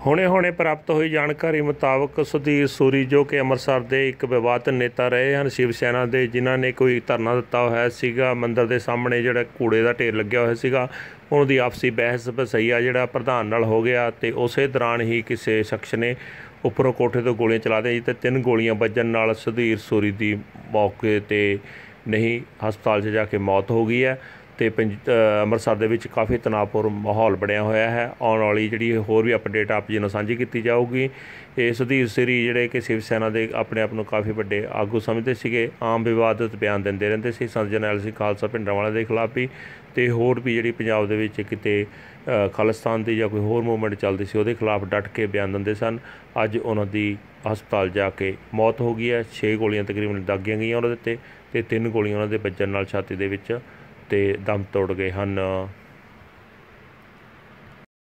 ਹੁਣੇ ਪ੍ਰਾਪਤ ਹੋਈ ਜਾਣਕਾਰੀ ਮੁਤਾਬਕ ਸੁਧੀਰ ਸੂਰੀ ਜੋ ਕਿ ਅੰਮ੍ਰਿਤਸਰ ਦੇ ਇੱਕ ਵਿਵਾਦਤ ਨੇਤਾ ਰਹੇ ਹਨ ਸ਼ਿਵ ਸੈਨਾ ਦੇ, ਜਿਨ੍ਹਾਂ ਨੇ ਕੋਈ ਧਰਨਾ ਦਿੱਤਾ ਹੋਇਆ ਸੀਗਾ ਮੰਦਿਰ ਦੇ ਸਾਹਮਣੇ, ਜਿਹੜਾ ਕੂੜੇ ਦਾ ਢੇਰ ਲੱਗਿਆ ਹੋਇਆ ਸੀਗਾ, ਉਹਨਾਂ ਦੀ ਆਪਸੀ ਬਹਿਸ ਵਸਈਆ ਜਿਹੜਾ ਪ੍ਰਧਾਨ ਨਾਲ ਹੋ ਗਿਆ। ਅਤੇ ਉਸੇ ਦੌਰਾਨ ਹੀ ਕਿਸੇ ਸ਼ਖਸ ਨੇ ਉੱਪਰੋਂ ਕੋਠੇ ਤੋਂ ਗੋਲੀਆਂ ਚਲਾ ਦਿੱਤੀਆਂ ਅਤੇ 3 ਗੋਲੀਆਂ ਵੱਜਣ ਨਾਲ ਸੁਧੀਰ ਸੂਰੀ ਦੀ ਮੌਕੇ 'ਤੇ ਨਹੀਂ ਹਸਪਤਾਲ 'ਚ ਜਾ ਕੇ ਮੌਤ ਹੋ ਗਈ ਹੈ। ਅਤੇ ਅੰਮ੍ਰਿਤਸਰ ਦੇ ਵਿੱਚ ਕਾਫੀ ਤਣਾਅਪੂਰਨ ਮਾਹੌਲ ਬਣਿਆ ਹੋਇਆ ਹੈ। ਆਉਣ ਵਾਲੀ ਜਿਹੜੀ ਹੋਰ ਵੀ ਅਪਡੇਟ ਆਪ ਜੀ ਨਾਲ ਸਾਂਝੀ ਕੀਤੀ ਜਾਊਗੀ। ਇਹ ਸੁਧੀਰ ਸੂਰੀ ਜਿਹੜੇ ਕਿ ਸ਼ਿਵ ਸੈਨਾ ਦੇ ਆਪਣੇ ਆਪ ਨੂੰ ਕਾਫੀ ਵੱਡੇ ਆਗੂ ਸਮਝਦੇ ਸੀਗੇ, ਆਮ ਵਿਵਾਦਤ ਬਿਆਨ ਦਿੰਦੇ ਰਹਿੰਦੇ ਸੀ ਸੰਤ ਜਰਨੈਲ ਸਿੰਘ ਖਾਲਸਾ ਭਿੰਡਰਾਂਵਾਲਾ ਦੇ ਖਿਲਾਫ ਵੀ, ਅਤੇ ਹੋਰ ਵੀ ਜਿਹੜੀ ਪੰਜਾਬ ਦੇ ਵਿੱਚ ਕਿਤੇ ਖਾਲਿਸਤਾਨ ਦੀ ਜਾਂ ਕੋਈ ਹੋਰ ਮੂਵਮੈਂਟ ਚੱਲਦੀ ਸੀ ਉਹਦੇ ਖਿਲਾਫ ਡਟ ਕੇ ਬਿਆਨ ਦਿੰਦੇ ਸਨ। ਅੱਜ ਉਹਨਾਂ ਦੀ ਹਸਪਤਾਲ ਜਾ ਕੇ ਮੌਤ ਹੋ ਗਈ ਹੈ। 6 ਗੋਲੀਆਂ ਤਕਰੀਬਨ ਦਾਗੀਆਂ ਗਈਆਂ ਉਹਨਾਂ ਦੇ ਅਤੇ 3 ਗੋਲੀਆਂ ਉਹਨਾਂ ਦੇ ਵੱਜਣ ਨਾਲ ਛਾਤੀ ਦੇ ਵਿੱਚ ਅਤੇ ਦਮ ਤੋੜ ਗਏ ਹਨ।